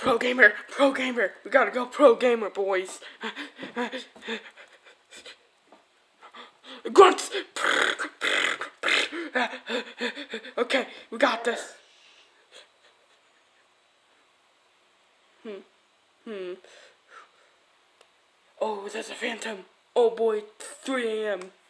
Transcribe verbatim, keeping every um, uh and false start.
Pro gamer, pro gamer. We gotta go pro gamer, boys. Grunts. Okay, we got this. Hmm. Hmm. Oh, there's a phantom. Oh boy, three A M